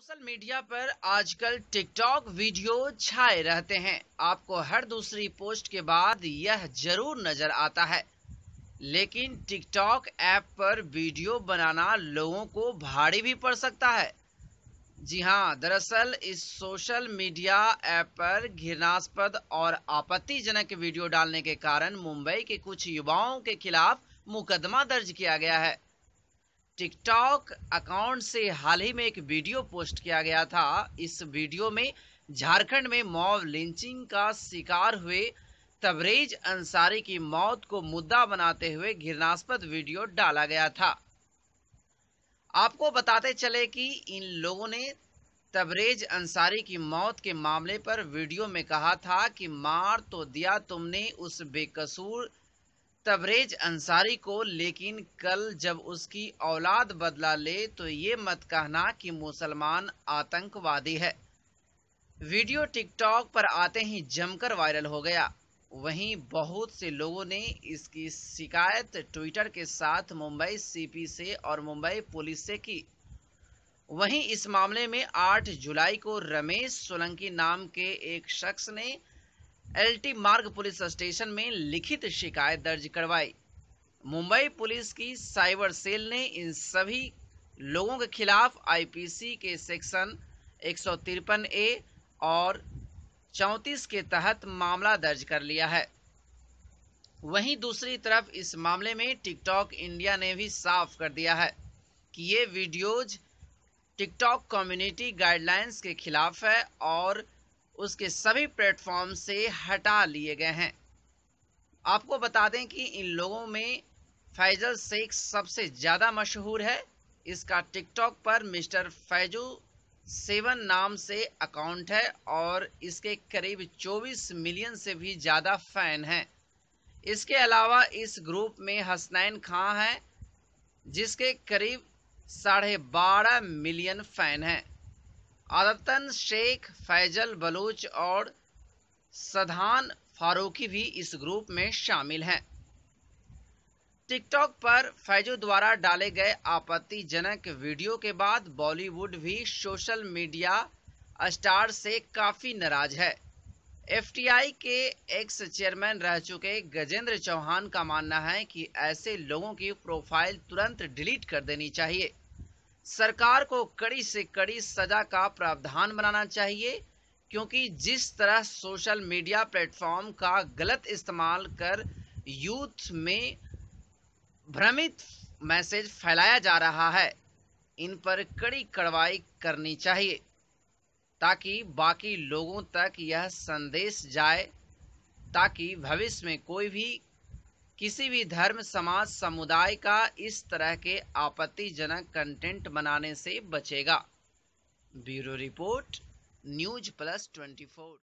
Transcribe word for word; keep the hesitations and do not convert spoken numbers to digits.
Social media पर आजकल TikTok video छाए रहते हैं। आपको हर दूसरी पोस्ट के बाद यह जरूर नजर आता है। लेकिन टिकटॉक ऐप पर वीडियो बनाना लोगों को भारी भी पड़ सकता है। जी हां, दरअसल इस सोशल मीडिया ऐप पर घृणास्पद और आपत्तिजनक वीडियो डालने के कारण मुंबई के कुछ युवाओं के खिलाफ मुकदमा दर्ज किया गया है। टिकटॉक अकाउंट से हाल ही में एक वीडियो पोस्ट किया गया था। इस वीडियो में झारखंड में मॉब लिंचिंग का शिकार हुए तबरेज अंसारी की मौत को मुद्दा बनाते हुए घृणास्पद वीडियो डाला गया था। आपको बताते चले कि इन लोगों ने तबरेज अंसारी की मौत के मामले पर वीडियो में कहा था कि मार तो दिया तुमने उस बेकसूर तबरेज अंसारी को, लेकिन कल जब उसकी औलाद बदला ले तो ये मत कहना कि मुसलमान आतंकवादी है। वीडियो टिकटॉक पर आते ही जमकर वायरल हो गया। वहीं बहुत से लोगों ने इसकी शिकायत ट्विटर के साथ मुंबई सीपी से और मुंबई पुलिस से की। वहीं इस मामले में आठ जुलाई को रमेश सोलंकी नाम के एक शख्स ने एलटी मार्ग पुलिस स्टेशन में लिखित शिकायत दर्ज करवाई। मुंबई पुलिस की साइबर सेल ने इन सभी लोगों के खिलाफ आईपीसी के सेक्शन एक सौ तिरपन ए और चौंतीस के तहत मामला दर्ज कर लिया है। वहीं दूसरी तरफ इस मामले में टिकटॉक इंडिया ने भी साफ कर दिया है कि ये वीडियोज टिकटॉक कम्युनिटी गाइडलाइंस के खिलाफ है और उसके सभी प्लेटफॉर्म से हटा लिए गए हैं। आपको बता दें कि इन लोगों में फैजल शेख सबसे ज़्यादा मशहूर है। इसका टिकटॉक पर मिस्टर फैजू सेवन नाम से अकाउंट है और इसके करीब चौबीस मिलियन से भी ज़्यादा फैन हैं। इसके अलावा इस ग्रुप में हसनैन खां है, जिसके करीब साढ़े बारह मिलियन फैन हैं। आदतन शेख, फैजल बलूच और सधान फारूकी भी इस ग्रुप में शामिल हैं। टिकटॉक पर फैजू द्वारा डाले गए आपत्तिजनक वीडियो के बाद बॉलीवुड भी सोशल मीडिया स्टार से काफ़ी नाराज है। एफटीआई के एक्स चेयरमैन रह चुके गजेंद्र चौहान का मानना है कि ऐसे लोगों की प्रोफाइल तुरंत डिलीट कर देनी चाहिए। सरकार को कड़ी से कड़ी सजा का प्रावधान बनाना चाहिए, क्योंकि जिस तरह सोशल मीडिया प्लेटफॉर्म का गलत इस्तेमाल कर यूथ में भ्रमित मैसेज फैलाया जा रहा है, इन पर कड़ी कार्रवाई करनी चाहिए ताकि बाकी लोगों तक यह संदेश जाए, ताकि भविष्य में कोई भी किसी भी धर्म, समाज, समुदाय का इस तरह के आपत्तिजनक कंटेंट बनाने से बचेगा। Bureau report, news plus twenty four.